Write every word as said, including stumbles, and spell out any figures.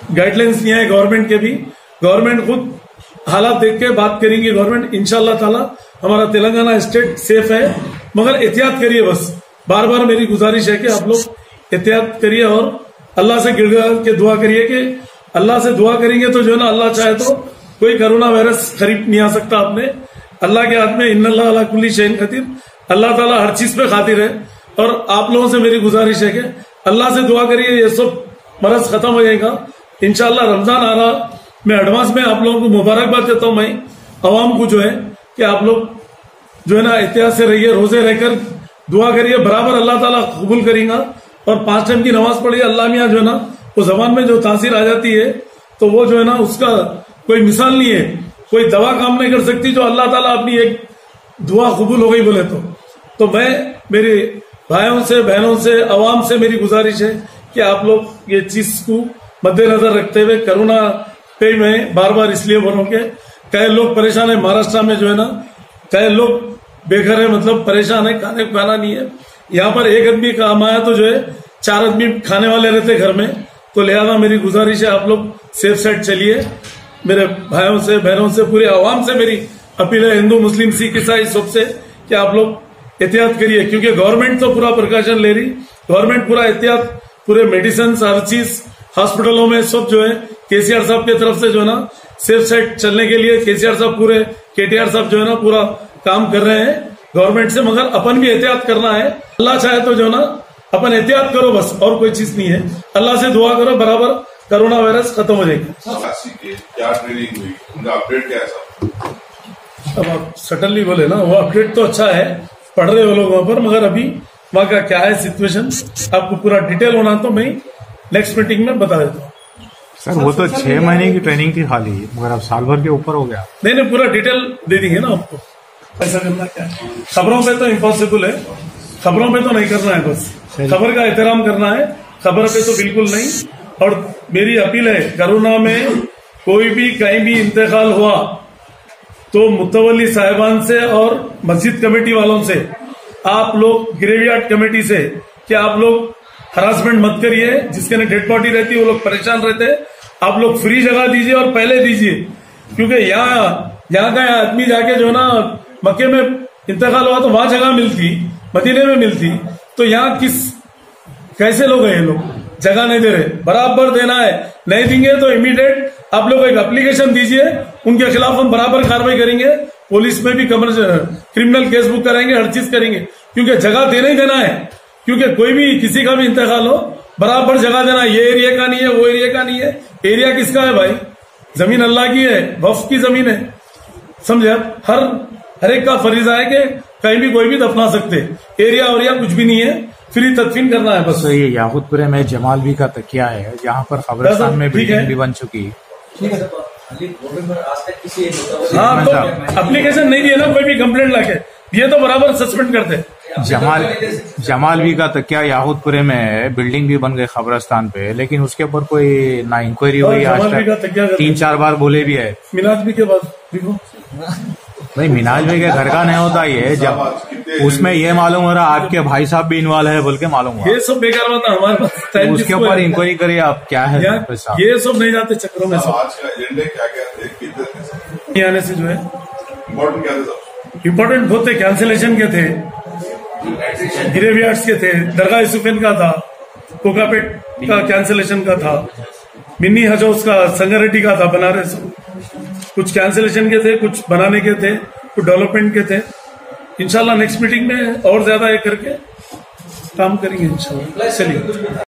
Guidelines लिया है government के भी। गवर्नमेंट खुद हालात देख के बात करेंगे गवर्नमेंट। इंशाल्लाह ताला हमारा तेलंगाना स्टेट सेफ है, मगर एहतियात करिए बस। बार बार मेरी गुजारिश है कि आप लोग एहतियात करिए और अल्लाह से गिड़गिड़ा के दुआ करिए कि अल्लाह से दुआ करेंगे तो जो है ना, अल्लाह चाहे तो कोई कोरोना वायरस खरीद नहीं आ सकता आपने। अल्लाह के हाथ में इन्नल्लाह अला कुल्ली शैइन कदीर, अल्लाह ताला हर चीज पे खातिर है। और आप लोगों से मेरी गुजारिश है कि अल्लाह से दुआ करिए, ये सब मरज खत्म हो जाएगा इंशाल्लाह। रमजान आ रहा, मैं एडवांस में आप लोगों को मुबारकबाद देता हूं। मैं अवाम को जो है कि आप लोग जो है ना एहतियात से रहिए, रोजे रहकर दुआ करिए, बराबर अल्लाह ताला कबूल करेगा। और पांच टाइम की नमाज पढ़िए। अल्लाह मियाँ जो है ना, वो जबान में जो तासीर आ जाती है तो वो जो है ना, उसका कोई मिसाल नहीं है, कोई दवा काम नहीं कर सकती जो अल्लाह ताला अपनी एक दुआ कबूल हो गई बोले तो। तो मैं मेरे भाइयों से, बहनों से, अवाम से मेरी गुजारिश है कि आप लोग ये चीज को मद्देनजर रखते हुए, कोरोना पे मैं बार बार इसलिए बोलूं कि कई लोग परेशान है महाराष्ट्र में जो है ना, कई लोग बेघर है, मतलब परेशान है, खाने को खाना नहीं है। यहाँ पर एक आदमी काम आया तो जो है चार आदमी खाने वाले रहते घर में। तो लिहाजा मेरी गुजारिश है आप लोग सेफ साइड चलिए। मेरे भाइयों से, बहनों से, पूरे आवाम से मेरी अपील है, हिंदू मुस्लिम सिख ईसाई सबसे, कि आप लोग एहतियात करिए। क्योंकि गवर्नमेंट तो पूरा प्रिकॉशन ले रही, गवर्नमेंट पूरा एहतियात, पूरे मेडिसिन, हर चीज हॉस्पिटलों में सब जो है केसीआर साहब की तरफ से जो है ना सेफ साइड चलने के लिए केसीआर साहब, पूरे केटीआर साहब जो है ना पूरा काम कर रहे हैं गवर्नमेंट से। मगर अपन भी एहतियात करना है। अल्लाह चाहे तो जो है ना अपन एहतियात करो बस, और कोई चीज नहीं है। अल्लाह से दुआ करो, बराबर कोरोना वायरस खत्म हो जाएगा। क्या ट्रेनिंग हुई, उनका अपडेट क्या है? अब आप सडनली बोले ना, वो अपडेट तो अच्छा है, पढ़ रहे हो लोग वहां पर, मगर अभी वहां का क्या है सिचुएशन, आपको पूरा डिटेल होना तो मैं नेक्स्ट मीटिंग में बता देता हूँ। सर वो तो छह महीने की ट्रेनिंग थी खाली, मगर अब साल भर के ऊपर हो गया। नहीं नहीं, पूरा डिटेल दे देंगे ना आपको। ऐसा करना क्या है, खबरों पे तो इम्पॉसिबल है, खबरों पे तो नहीं करना है, बस खबर का एहतराम करना है, खबर पे तो बिल्कुल नहीं। और मेरी अपील है, कोरोना में कोई भी कहीं भी इंतकाल हुआ तो मुतवल्ली साहिबान से और मस्जिद कमेटी वालों से, आप लोग ग्रेवयार्ड कमेटी से, कि आप लोग हरासमेंट मत करिए। जिसके ने डेड बॉडी रहती है वो लोग परेशान रहते हैं, आप लोग फ्री जगह दीजिए और पहले दीजिए। क्योंकि यहाँ यहाँ का आदमी जाके जो ना मक्के में इंतकाल हुआ तो वहां जगह मिलती, मदीने में मिलती, तो यहाँ किस कैसे लोग हैं ये लोग, जगह नहीं दे रहे। बराबर देना है, नहीं देंगे तो इमीडिएट आप लोग एक एप्लीकेशन दीजिए, उनके खिलाफ हम बराबर कार्रवाई करेंगे। पुलिस में भी क्रिमिनल केस बुक कराएंगे, हर चीज करेंगे। क्योंकि जगह देना ही देना है, क्योंकि कोई भी किसी का भी इंतकाल हो बराबर जगह देना। ये एरिया का नहीं है, वो एरिया का नहीं है, एरिया किसका है भाई? जमीन अल्लाह की है, वक्फ की जमीन है, समझे आप? हर हर एक का फरीजा है कि कहीं भी कोई भी दफना सकते, एरिया और या कुछ भी नहीं है, फ्री तदफीन करना है बस। तो ये याकूतपुरे में जमाल भी का तकिया है, जहाँ पर कब्रिस्तान में बिल्डिंग भी बन चुकी है। हाँ, तो एप्लीकेशन नहीं दिए ना कोई भी कंप्लेंट लाके, ये तो बराबर सस्पेंड करते। जमाल जमाल भी का तकिया याकूतपुरे में बिल्डिंग भी बन गई कब्रिस्तान पे, लेकिन उसके ऊपर कोई ना इंक्वायरी हुई आज तक, तीन चार बार बोले भी है। मिनाज भी के बाद देखो भाई, मिनाज भाई के घर का नहीं होता ये, जब उसमें ये मालूम हो रहा आपके भाई साहब भी इन्वॉल्व है बोल के मालूम हुआ। ये सब बेकार बात है हमारे पास, उसके ऊपर इंक्वायरी करिए आप, क्या है ये सब नहीं जाते चक्रों में। सब आज का एजेंडे क्या क्या थे आने से जो है इम्पोर्टेंट क्या थे? इम्पोर्टेंट बहुत थे, कैंसिलेशन के थे, ग्रेवयार्ड्स के थे, दरगाह यूसुफिन का था, कोकापेट का कैंसिलेशन का था, मिनी हज हाउस का, संगारेड्डी का था, बनारस, कुछ कैंसिलेशन के थे, कुछ बनाने के थे, कुछ डेवलपमेंट के थे। इंशाल्लाह नेक्स्ट मीटिंग में और ज्यादा एक करके काम करेंगे इंशाल्लाह। चलिए।